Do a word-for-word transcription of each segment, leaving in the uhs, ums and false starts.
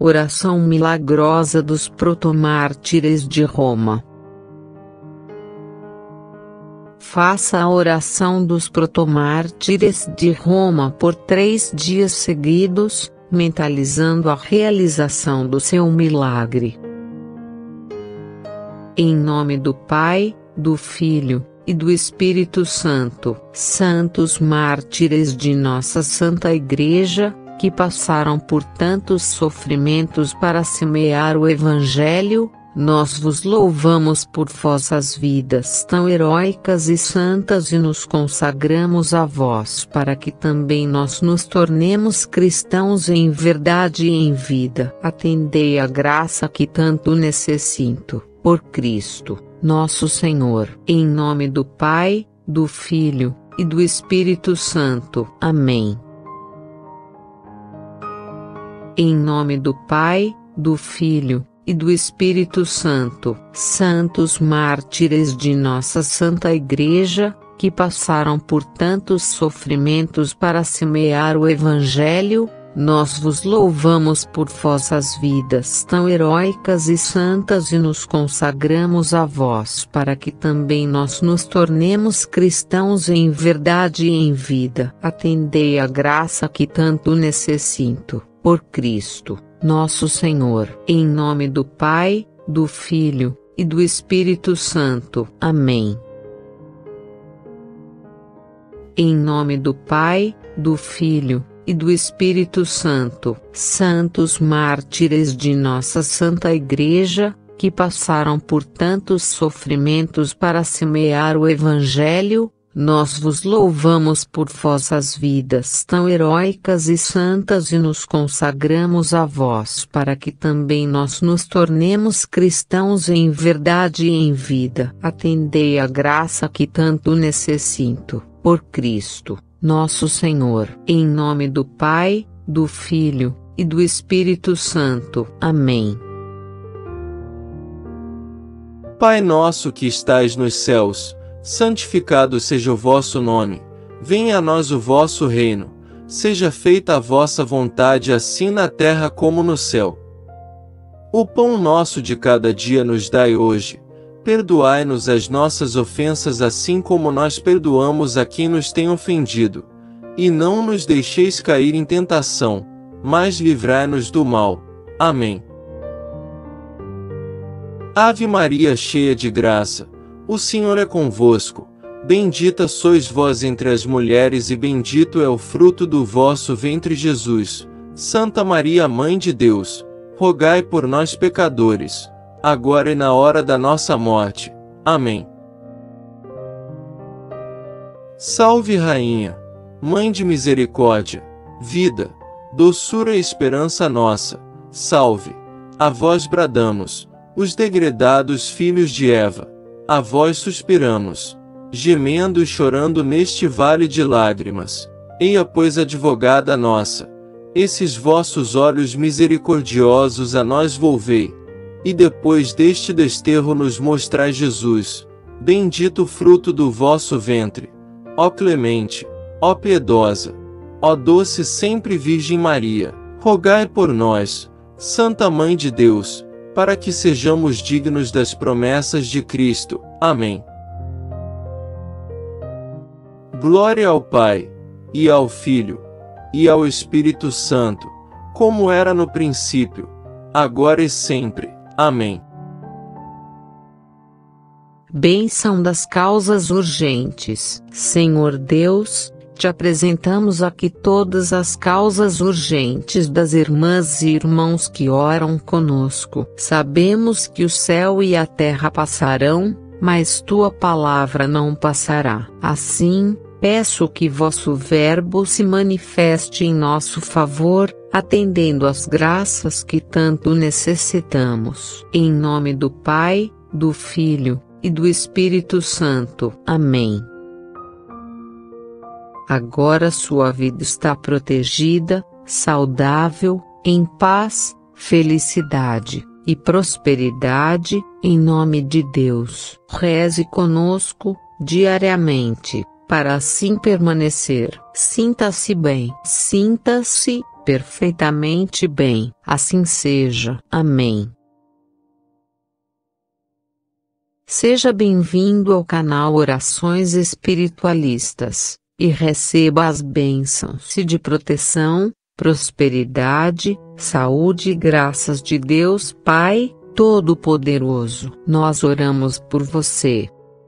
Oração milagrosa dos protomártires de Roma. Faça a oração dos protomártires de Roma por três dias seguidos, mentalizando a realização do seu milagre. Em nome do Pai, do Filho e do Espírito Santo, santos mártires de nossa Santa Igreja, que passaram por tantos sofrimentos para semear o Evangelho, nós vos louvamos por vossas vidas tão heróicas e santas e nos consagramos a vós para que também nós nos tornemos cristãos em verdade e em vida. Atendei a graça que tanto necessito, por Cristo, nosso Senhor. Em nome do Pai, do Filho e do Espírito Santo. Amém. Em nome do Pai, do Filho e do Espírito Santo, santos mártires de nossa Santa Igreja, que passaram por tantos sofrimentos para semear o Evangelho, nós vos louvamos por vossas vidas tão heróicas e santas e nos consagramos a vós para que também nós nos tornemos cristãos em verdade e em vida. Atendei a graça que tanto necessito, por Cristo, nosso Senhor. Em nome do Pai, do Filho e do Espírito Santo. Amém. Em nome do Pai, do Filho e do Espírito Santo, santos mártires de nossa Santa Igreja, que passaram por tantos sofrimentos para semear o Evangelho, nós vos louvamos por vossas vidas tão heróicas e santas e nos consagramos a vós para que também nós nos tornemos cristãos em verdade e em vida. Atendei a graça que tanto necessito, por Cristo, nosso Senhor. Em nome do Pai, do Filho e do Espírito Santo. Amém. Pai nosso que estais nos céus, santificado seja o vosso nome, venha a nós o vosso reino, seja feita a vossa vontade assim na terra como no céu. O pão nosso de cada dia nos dai hoje, perdoai-nos as nossas ofensas assim como nós perdoamos a quem nos tem ofendido, e não nos deixeis cair em tentação, mas livrai-nos do mal. Amém. Ave Maria, cheia de graça, o Senhor é convosco, bendita sois vós entre as mulheres e bendito é o fruto do vosso ventre Jesus. Santa Maria, Mãe de Deus, rogai por nós pecadores, agora e na hora da nossa morte. Amém. Salve Rainha, Mãe de misericórdia, vida, doçura e esperança nossa, salve, a vós bradamos, os degredados filhos de Eva. A vós suspiramos, gemendo e chorando neste vale de lágrimas. Eia, pois, advogada nossa, esses vossos olhos misericordiosos a nós volvei, e depois deste desterro nos mostrai Jesus, bendito o fruto do vosso ventre. Ó clemente, ó piedosa, ó doce sempre Virgem Maria, rogai por nós, Santa Mãe de Deus, para que sejamos dignos das promessas de Cristo. Amém. Glória ao Pai, e ao Filho, e ao Espírito Santo, como era no princípio, agora e sempre. Amém. Bênção das causas urgentes. Senhor Deus, te apresentamos aqui todas as causas urgentes das irmãs e irmãos que oram conosco. Sabemos que o céu e a terra passarão, mas tua palavra não passará. Assim, peço que vosso verbo se manifeste em nosso favor, atendendo às graças que tanto necessitamos. Em nome do Pai, do Filho e do Espírito Santo. Amém. Agora sua vida está protegida, saudável, em paz, felicidade e prosperidade, em nome de Deus. Reze conosco, diariamente, para assim permanecer. Sinta-se bem. Sinta-se perfeitamente bem. Assim seja. Amém. Seja bem-vindo ao canal Orações Espiritualistas, e receba as bênçãos de proteção, prosperidade, saúde e graças de Deus Pai Todo-Poderoso. Nós oramos por você.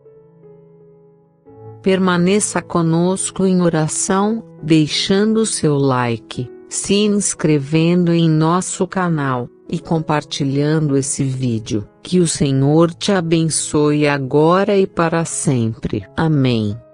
Permaneça conosco em oração, deixando seu like, se inscrevendo em nosso canal e compartilhando esse vídeo. Que o Senhor te abençoe agora e para sempre. Amém.